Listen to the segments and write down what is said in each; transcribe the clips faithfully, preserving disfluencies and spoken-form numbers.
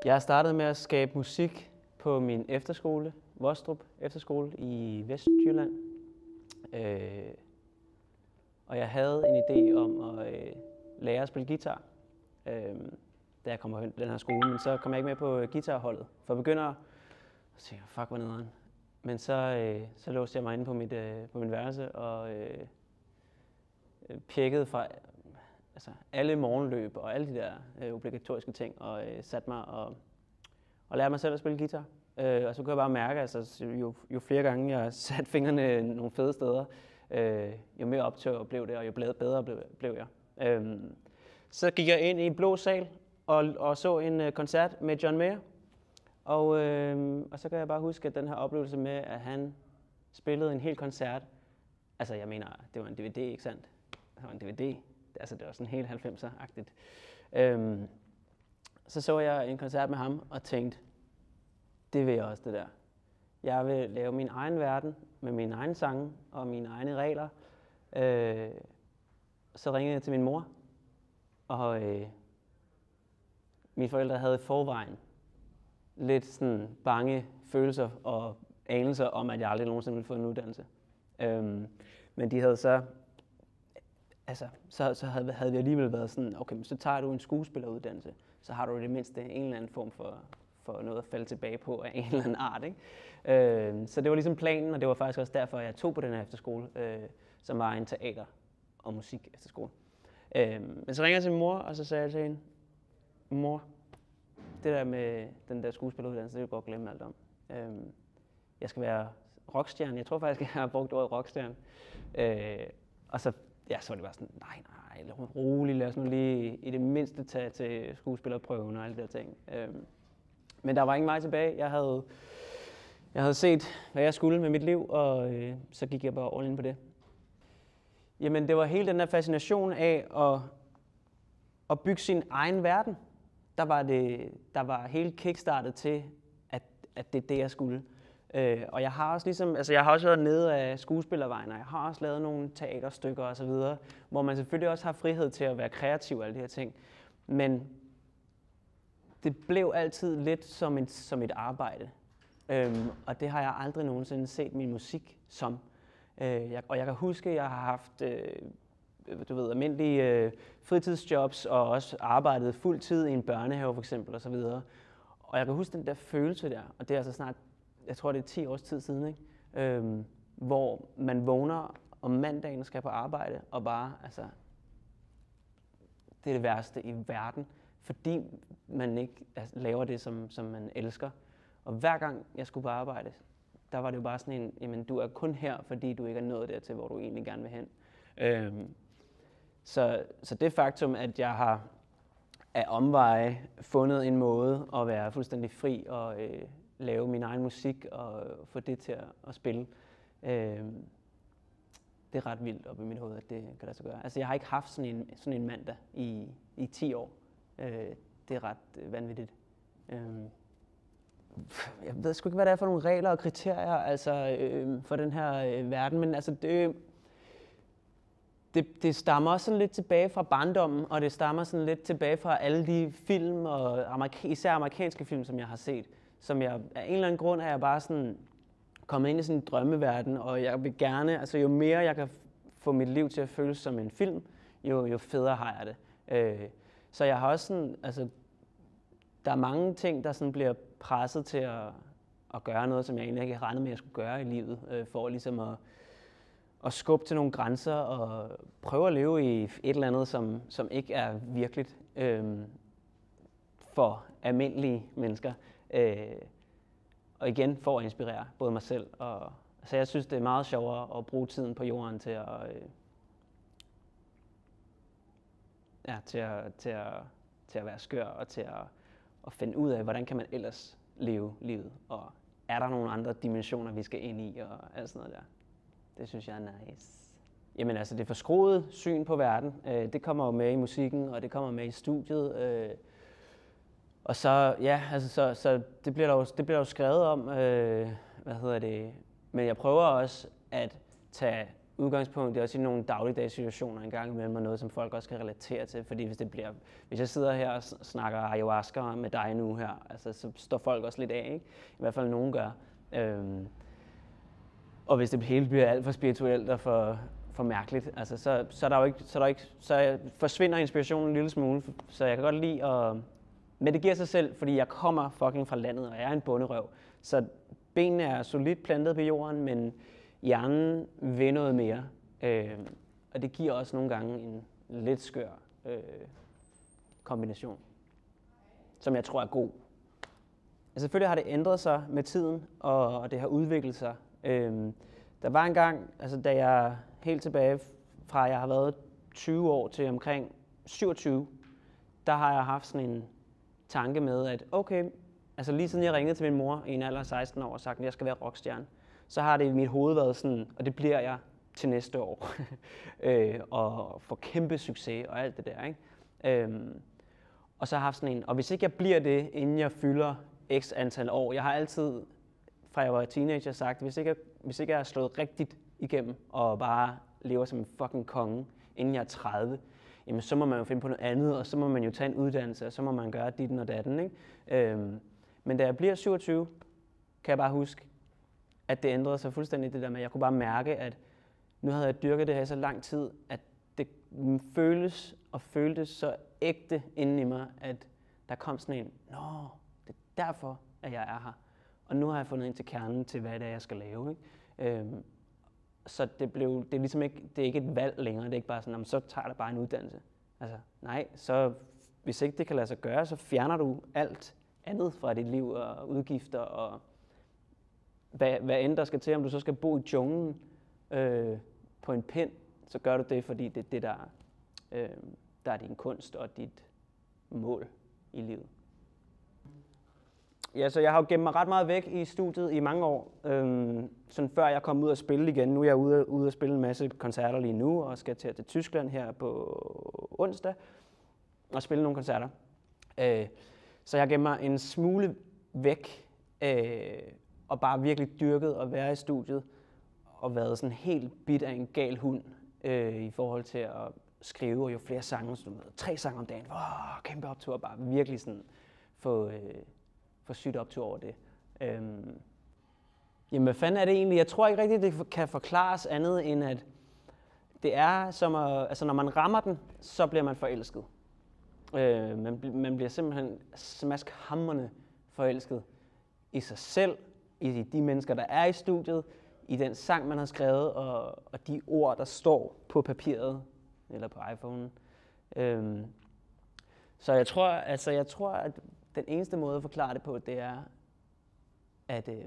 Jeg startede med at skabe musik på min efterskole, Vostrup Efterskole i Vestjylland. Øh, og jeg havde en idé om at øh, lære at spille guitar, øh, da jeg kom på den her skole. Men så kom jeg ikke med på guitarholdet. For begyndere, så tænkte jeg, fuck, hvor nederen. Men så, øh, så låste jeg mig inde på mit, øh, på min værelse og øh, pjekkede fra altså, alle morgenløb og alle de der øh, obligatoriske ting, og øh, satte mig og, og lærte mig selv at spille guitar. Øh, og så kunne jeg bare mærke, altså, jo, jo flere gange jeg satte fingrene nogle fede steder, øh, jo mere optøv blev det, og jo bedre blev, blev jeg. Øh, så gik jeg ind i en blå sal og, og så en uh, koncert med John Mayer. Og, øh, og så kan jeg bare huske, at den her oplevelse med, at han spillede en hel koncert, altså jeg mener, det var en D V D, ikke sandt? Det var en D V D, altså det var sådan helt halvfemser-agtigt. Øhm, så så jeg en koncert med ham og tænkte, det vil jeg også, det der. Jeg vil lave min egen verden med mine egne sange og mine egne regler. Øh, så ringede jeg til min mor, og øh, mine forældre havde i forvejen lidt sådan bange følelser og anelser om, at jeg aldrig nogensinde ville få en uddannelse. Øhm, men de havde så, altså, så, så havde, havde vi alligevel været sådan, okay, men så tager du en skuespilleruddannelse, så har du i det mindste en eller anden form for, for noget at falde tilbage på af en eller anden art, ikke? Øhm, så det var ligesom planen, og det var faktisk også derfor, at jeg tog på den her efterskole, øh, som var en teater- og musik efterskole. Øhm, men så ringer jeg til min mor, og så sagde jeg til hende, mor, det der med den der skuespilleruddannelse, det vil jeg godt glemme alt om. Øhm, jeg skal være rockstjerne. Jeg tror faktisk, jeg har brugt ordet rockstjerne. Øh, og så, ja, så var det bare sådan, nej, nej, rolig, lad os nu lige i det mindste tage til skuespillerprøven og alle de der ting. Øhm, men der var ingen vej tilbage. Jeg havde, jeg havde set, hvad jeg skulle med mit liv, og øh, så gik jeg bare all in på det. Jamen, det var hele den der fascination af at, at bygge sin egen verden. Der var, det, der var hele kickstartet til, at, at det er det, jeg skulle. Øh, og jeg har også ligesom, altså jeg har også været nede af skuespillervejen, og jeg har også lavet nogle teaterstykker og så videre, hvor man selvfølgelig også har frihed til at være kreativ og alle de her ting. Men det blev altid lidt som et, som et arbejde. Øhm, og det har jeg aldrig nogensinde set min musik som. Øh, jeg, og jeg kan huske, at jeg har haft øh, du ved, almindelige øh, fritidsjobs og også arbejdet fuld tid i en børnehave for eksempel og så videre. Og jeg kan huske den der følelse der, og det er altså snart, jeg tror det er ti års tid siden, ikke? Øhm, hvor man vågner om mandagen og skal på arbejde og bare, altså, det er det værste i verden, fordi man ikke altså, laver det, som, som man elsker. Og hver gang jeg skulle på arbejde, der var det jo bare sådan en, jamen du er kun her, fordi du ikke er nået dertil, hvor du egentlig gerne vil hen. Øhm, så, så det faktum, at jeg har af omveje fundet en måde at være fuldstændig fri og øh, lave min egen musik og få det til at, at spille, øh, det er ret vildt op i mit hoved, at det kan lade sig gøre. Altså jeg har ikke haft sådan en, sådan en mandag i, i ti år. Øh, det er ret øh, vanvittigt. Øh, jeg ved sgu ikke, hvad det er for nogle regler og kriterier altså, øh, for den her øh, verden, men altså det, det, det stammer også sådan lidt tilbage fra barndommen, og det stammer sådan lidt tilbage fra alle de film, og amerika- især amerikanske film, som jeg har set, som jeg af en eller anden grund er jeg bare sådan kommet ind i sådan en drømmeverden, og jeg vil gerne, altså jo mere jeg kan få mit liv til at føles som en film, jo, jo federe har jeg det. Øh, så jeg har også sådan, altså der er mange ting, der sådan bliver presset til at, at gøre noget, som jeg egentlig ikke regnede med, at jeg skulle gøre i livet, øh, for ligesom at, at skubbe til nogle grænser og prøve at leve i et eller andet, som, som ikke er virkeligt øh, for almindelige mennesker. Øh, og igen for at inspirere både mig selv og... Altså jeg synes, det er meget sjovere at bruge tiden på jorden til at... Øh, ja, til at, til at, til at være skør og til at, at finde ud af, hvordan kan man ellers leve livet. Og er der nogle andre dimensioner, vi skal ind i og alt sådan noget der. Det synes jeg er nice. Jamen altså, det forskruede syn på verden, øh, det kommer jo med i musikken, og det kommer med i studiet. Øh, og så, ja, altså, så, så det bliver der jo, det bliver der jo skrevet om, øh, hvad hedder det, men jeg prøver også at tage udgangspunkt. Det er også i nogle dagligdags situationer en gang imellem, og noget, som folk også kan relatere til. Fordi hvis det bliver, hvis jeg sidder her og snakker ayahuasca med dig nu her, altså, så står folk også lidt af, ikke? I hvert fald nogen gør. Øhm, og hvis det hele bliver alt for spirituelt og for, for mærkeligt, altså, så, så, er der jo ikke, så, er der ikke, så forsvinder inspirationen en lille smule. Så jeg kan godt lide at... Men det giver sig selv, fordi jeg kommer fucking fra landet, og jeg er en bonderøv. Så benene er solidt plantet på jorden, men hjernen vil noget mere. Øh, og det giver også nogle gange en lidt skør øh, kombination, som jeg tror er god. Altså, selvfølgelig har det ændret sig med tiden, og, og det har udviklet sig. Øh, der var en gang, altså, da jeg helt tilbage fra, jeg har været tyve år til omkring syvogtyve, der har jeg haft sådan en tanke med, at okay, altså lige siden jeg ringede til min mor i en alder af seksten år og sagt, at jeg skal være rockstjerne, så har det i mit hoved været sådan, og det bliver jeg til næste år, øh, og få kæmpe succes og alt det der, ikke? Øhm, og så har jeg haft sådan en, og hvis ikke jeg bliver det, inden jeg fylder x antal år, jeg har altid, fra jeg var teenager, sagt, hvis ikke jeg, hvis ikke jeg har slået rigtigt igennem, og bare lever som en fucking konge, inden jeg er tredive, jamen så må man jo finde på noget andet, og så må man jo tage en uddannelse, og så må man gøre ditten og datten, ikke? Øhm, men da jeg bliver syvogtyve, kan jeg bare huske, at det ændrede sig fuldstændig det der med, at jeg kunne bare mærke, at nu havde jeg dyrket det her i så lang tid, at det føles og føltes så ægte inden i mig, at der kom sådan en, nå, det er derfor, at jeg er her. Og nu har jeg fundet ind til kernen til, hvad det er, jeg skal lave, ikke? Øhm, så det, blev, det, er ligesom ikke, det er ikke et valg længere, det er ikke bare sådan, så tager jeg bare en uddannelse. Altså, nej, så hvis ikke det kan lade sig gøre, så fjerner du alt andet fra dit liv og udgifter og hvad, hvad end der skal til, om du så skal bo i junglen øh, på en pind, så gør du det, fordi det er det, der, øh, der er din kunst og dit mål i livet. Ja, så jeg har jo gemt mig ret meget væk i studiet i mange år, øhm, sådan før jeg kom ud og spille igen. Nu er jeg ude, ude at spille en masse koncerter lige nu, og skal til, til Tyskland her på onsdag og spille nogle koncerter. Øh, så jeg har gemt mig en smule væk, øh, og bare virkelig dyrket at være i studiet, og været sådan helt bit af en gal hund øh, i forhold til at skrive, og jo flere sange, så tre sange om dagen, wow, kæmpe optur, bare virkelig sådan få... Øh, for sygt optur over det. Øhm, jamen, hvad fanden er det egentlig? Jeg tror ikke rigtigt, det kan forklares andet end, at det er som at, altså når man rammer den, så bliver man forelsket. Øh, man, man bliver simpelthen smaskhamrende forelsket i sig selv, i de mennesker, der er i studiet, i den sang, man har skrevet, og, og de ord, der står på papiret, eller på iPhone. Øhm, så jeg tror, altså jeg tror, at den eneste måde at forklare det på, det er, at, øh,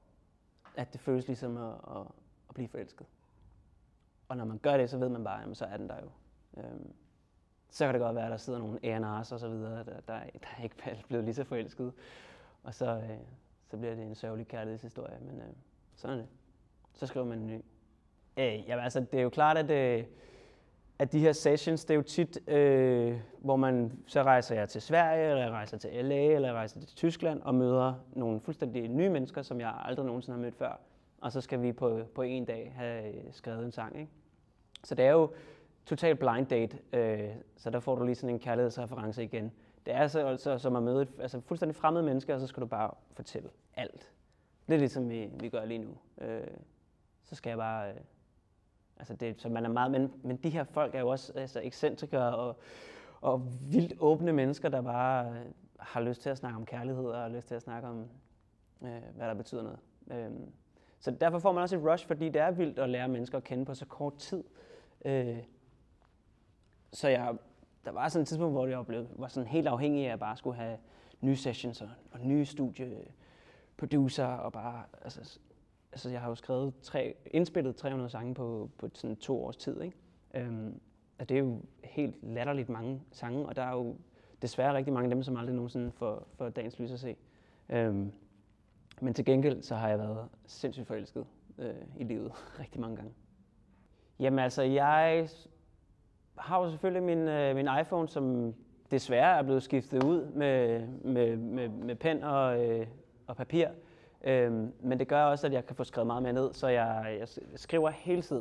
at det føles ligesom at, at, at blive forelsket. Og når man gør det, så ved man bare, jamen, så er den der jo. Øhm, så kan det godt være, at der sidder nogle A and R's og så videre, der, der, der ikke er blevet lige så forelsket. Og så, øh, så bliver det en sørgelig kærlighedshistorie, men øh, sådan er det. Så skriver man en ny. Øh, jamen, altså, det er jo klart, at... Øh, at de her sessions, det er jo tit, øh, hvor man så rejser jeg til Sverige, eller jeg rejser til L A, eller jeg rejser til Tyskland og møder nogle fuldstændig nye mennesker, som jeg aldrig nogensinde har mødt før. Og så skal vi på, på en dag have skrevet en sang, ikke? Så det er jo total blind date, øh, så der får du lige sådan en kærlighedsreference igen. Det er så altså som at møde et altså fuldstændig fremmede mennesker, og så skal du bare fortælle alt. Lidt ligesom vi, vi gør lige nu. Øh, så skal jeg bare... Øh, Altså det, så man er meget, men, men de her folk er jo også altså, ekscentrikere og, og vildt åbne mennesker, der bare øh, har lyst til at snakke om kærlighed og har lyst til at snakke om, øh, hvad der betyder noget. Øhm, så derfor får man også et rush, fordi det er vildt at lære mennesker at kende på så kort tid. Øh, så jeg, der var sådan et tidspunkt, hvor jeg blev, var sådan helt afhængig af at bare skulle have nye sessions og, og nye studieproducer og bare... Altså, Altså, jeg har jo skrevet tre, indspillet tre hundrede sange på, på sådan to års tid, ikke? Øhm, og det er jo helt latterligt mange sange, og der er jo desværre rigtig mange af dem, som aldrig nogensinde får, får dagens lys at se. Øhm, men til gengæld, så har jeg været sindssygt forelsket øh, i livet rigtig mange gange. Jamen altså, jeg har jo selvfølgelig min, øh, min iPhone, som desværre er blevet skiftet ud med, med, med, med pen og, øh, og papir. Øhm, men det gør også, at jeg kan få skrevet meget mere ned, så jeg, jeg skriver hele tiden.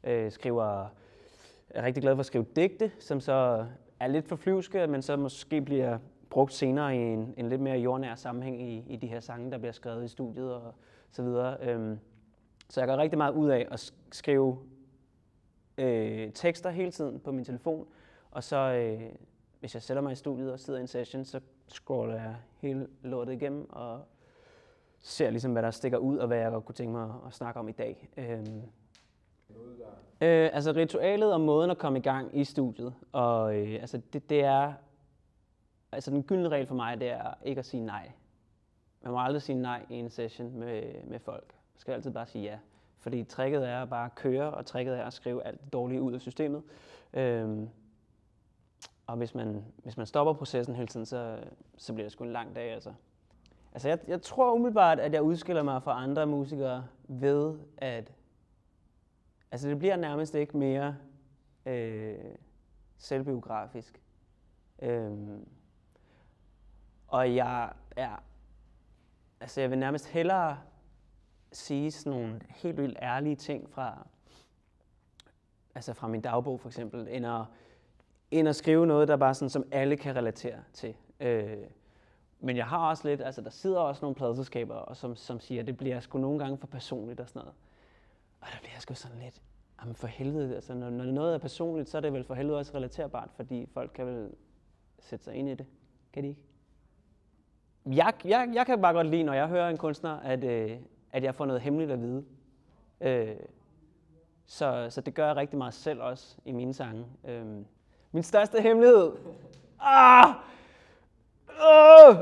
Øh, skriver, er rigtig glad for at skrive digte, som så er lidt for flyvske, men så måske bliver brugt senere i en, en lidt mere jordnær sammenhæng i, i de her sange, der bliver skrevet i studiet og så videre. Øhm, så jeg gør rigtig meget ud af at skrive øh, tekster hele tiden på min telefon, og så øh, hvis jeg sætter mig i studiet og sidder i en session, så scroller jeg hele lortet igennem og ser ligesom, hvad der stikker ud, og hvad jeg godt kunne tænke mig at snakke om i dag. Øhm, øh, altså ritualet og måden at komme i gang i studiet, og øh, altså det, det er, altså den gyldne regel for mig, det er ikke at sige nej. Man må aldrig sige nej i en session med, med folk. Man skal altid bare sige ja. Fordi tricket er at bare køre, og tricket er at skrive alt det dårlige ud af systemet. Øhm, og hvis man, hvis man stopper processen hele tiden, så, så bliver det sgu en lang dag. Altså, altså jeg, jeg tror umiddelbart, at jeg udskiller mig fra andre musikere ved, at altså det bliver nærmest ikke mere øh, selvbiografisk. Øhm, og jeg er, altså jeg vil nærmest hellere sige sådan nogle helt vildt ærlige ting fra, altså fra min dagbog for eksempel, end at, end at skrive noget, der bare sådan, som alle kan relatere til. Øh, men jeg har også lidt, altså der sidder også nogle pladeselskaber, og som, som siger, at det bliver sgu nogle gange for personligt og sådan noget. Og der bliver sgu sådan lidt, jamen for helvede, altså når, når noget er personligt, så er det vel for helvede også relaterbart, fordi folk kan vel sætte sig ind i det. Kan de ikke? Jeg, jeg, jeg kan bare godt lide, når jeg hører en kunstner, at, øh, at jeg får noget hemmeligt at vide. Øh, så, så det gør jeg rigtig meget selv også i mine sange. Øh, min største hemmelighed. Ah! Oh!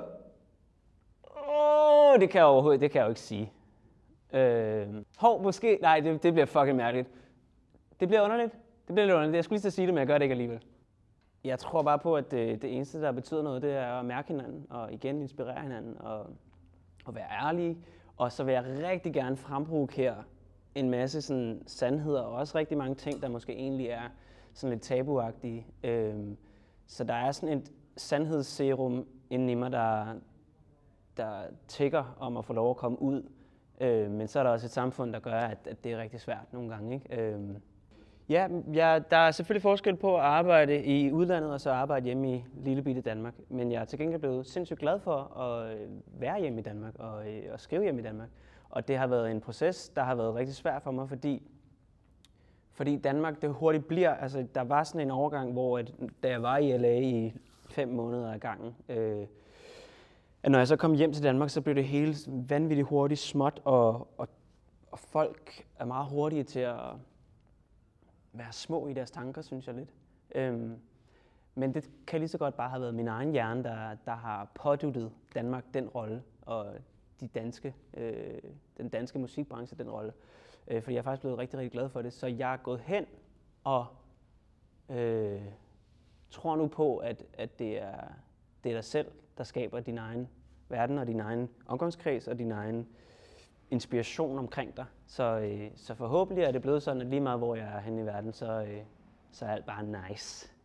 Oh! Det kan jeg overhovedet, det kan jeg jo ikke sige. Øh, hov, måske, nej, det, det bliver fucking mærkeligt. Det bliver underligt. Det bliver lidt underligt. Jeg skulle lige til at sige det, men jeg gør det ikke alligevel. Jeg tror bare på, at det, det eneste, der betyder noget, det er at mærke hinanden, og igen inspirere hinanden, og, og være ærlige. Og så vil jeg rigtig gerne fremprovokere en masse sådan, sandheder, og også rigtig mange ting, der måske egentlig er sådan lidt tabuagtige. Øhm, så der er sådan et sandhedsserum inden i mig, der, der tigger om at få lov at komme ud. Øhm, men så er der også et samfund, der gør, at, at det er rigtig svært nogle gange, ikke? Øhm, Ja, ja, der er selvfølgelig forskel på at arbejde i udlandet og så arbejde hjemme i lillebitte Danmark. Men jeg er til gengæld blevet sindssygt glad for at være hjemme i Danmark og, og skrive hjemme i Danmark. Og det har været en proces, der har været rigtig svær for mig, fordi, fordi Danmark det hurtigt bliver, altså der var sådan en overgang, hvor at, da jeg var i L A i fem måneder ad gangen, øh, at når jeg så kom hjem til Danmark, så blev det hele vanvittigt hurtigt småt, og, og, og folk er meget hurtige til at være små i deres tanker, synes jeg lidt. Øhm, men det kan lige så godt bare have været min egen hjerne, der, der har påduttet Danmark den rolle, og de danske, øh, den danske musikbranche den rolle. Øh, fordi jeg er faktisk blevet rigtig, rigtig glad for det. Så jeg er gået hen og øh, tror nu på, at, at det, er, det er dig selv, der skaber din egen verden, og din egen omgangskreds, og din egen inspiration omkring dig. Så, øh, så forhåbentlig er det blevet sådan, at lige meget hvor jeg er henne i verden, så, øh, så er alt bare nice.